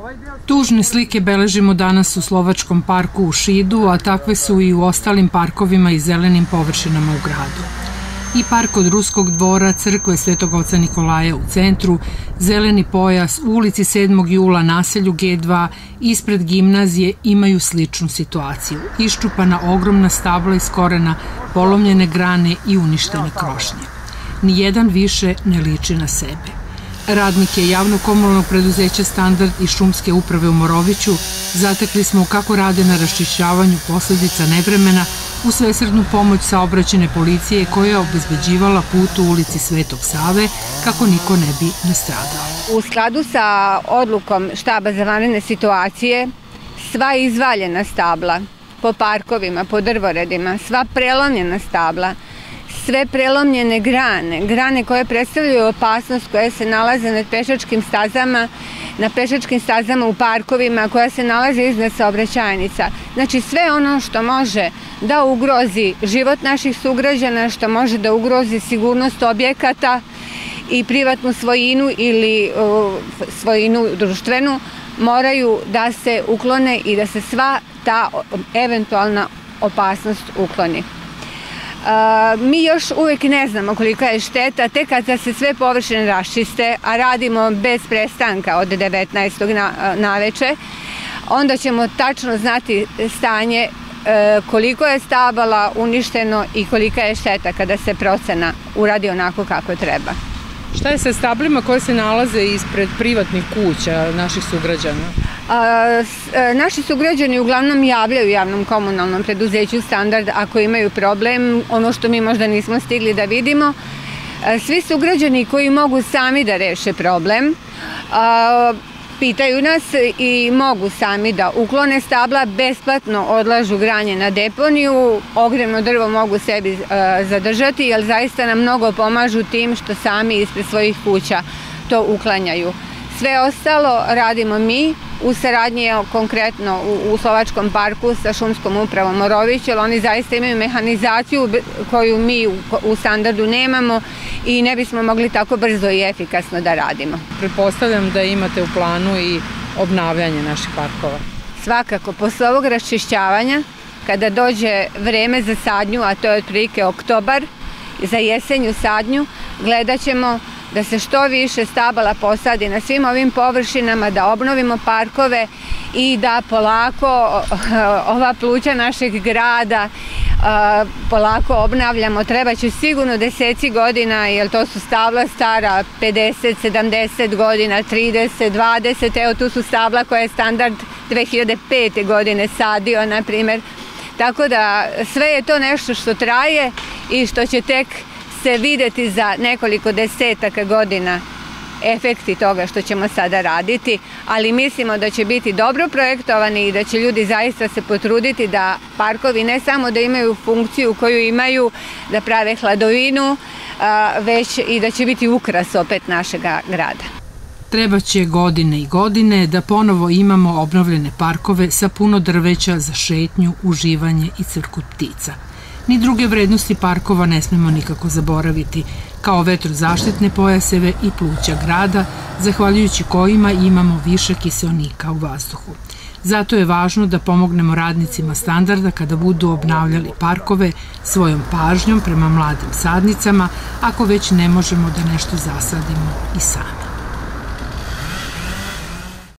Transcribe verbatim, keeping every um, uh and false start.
Tužne slike beležimo danas u Slovačkom parku u Šidu, a takve su i u ostalim parkovima i zelenim površinama u gradu. I park od Ruskog dvora, crkve Svetog oca Nikolaja u centru, zeleni pojas u ulici sedmog jula, naselju G dva, ispred gimnazije imaju sličnu situaciju. Iščupana ogromna stabla iz korena, polomljene grane i uništene krošnje. Nijedan više ne liči na sebe. Radnike javno-komunalnog preduzeća Standard i šumske uprave u Moroviću zatekli smo kako rade na raščišćavanju posledica nevremena u svesrdnu pomoć saobraćajne policije koja je obezbeđivala put u ulici Svetog Save kako niko ne bi nastradao. U skladu sa odlukom štaba za vanredne situacije, sva izvaljena stabla po parkovima, po drvoredima, sva prelomljena stabla, sve prelomljene grane, grane koje predstavljaju opasnost, koje se nalaze na pešačkim stazama, na pešačkim stazama u parkovima, koja se nalaze iznad saobraćajnica. Znači sve ono što može da ugrozi život naših sugrađana, što može da ugrozi sigurnost objekata i privatnu svojinu ili uh, svojinu društvenu, moraju da se uklone i da se sva ta eventualna opasnost ukloni. Uh, mi još uvijek ne znamo kolika je šteta, tek kad se sve površine raščiste, a radimo bez prestanka od devetnaestog naveče, onda ćemo tačno znati stanje uh, koliko je stabala uništeno i kolika je šteta kada se procena uradi onako kako treba. Šta je sa stablima koje se nalaze ispred privatnih kuća naših sugrađana? A, naši sugrađani uglavnom javljaju javnom komunalnom preduzeću Standard ako imaju problem, ono što mi možda nismo stigli da vidimo. A, svi sugrađani koji mogu sami da reše problem, a, pitaju nas i mogu sami da uklone stabla, besplatno odlažu granje na deponiju, ogrevno drvo mogu sebi a, zadržati, jer zaista nam mnogo pomažu tim što sami ispred svojih kuća to uklanjaju. Sve ostalo radimo mi u saradnji konkretno u, u Slovačkom parku sa šumskom upravom Morović, jer oni zaista imaju mehanizaciju koju mi u, u Standardu nemamo i ne bismo mogli tako brzo i efikasno da radimo. Pretpostavljam da imate u planu i obnavljanje naših parkova. Svakako, posle ovog raščišćavanja, kada dođe vreme za sadnju, a to je otprilike oktobar, za jesenju sadnju, gledat ćemo da se što više stabala posadi na svim ovim površinama, da obnovimo parkove i da polako ova pluća našeg grada polako obnavljamo. Treba će sigurno deseci godina, jer to su stabla stara pedeset, sedamdeset godina, trideset, dvadeset, evo tu su stabla koje je Standard dve hiljade pete godine sadio, na primjer. Tako da sve je to nešto što traje i što će tek se videti za nekoliko desetaka godina efekti toga što ćemo sada raditi, ali mislimo da će biti dobro projektovani i da će ljudi zaista se potruditi da parkovi ne samo da imaju funkciju koju imaju, da prave hladovinu, već i da će biti ukras opet našeg grada. Treba će godine i godine da ponovo imamo obnovljene parkove sa puno drveća za šetnju, uživanje i crku ptica. Ni druge vrednosti parkova ne smemo nikako zaboraviti, kao vetrozaštitne pojaseve i pluća grada, zahvaljujući kojima imamo više kiseonika u vazduhu. Zato je važno da pomognemo radnicima Standarda kada budu obnavljali parkove svojom pažnjom prema mladim sadnicama, ako već ne možemo da nešto zasadimo i sami.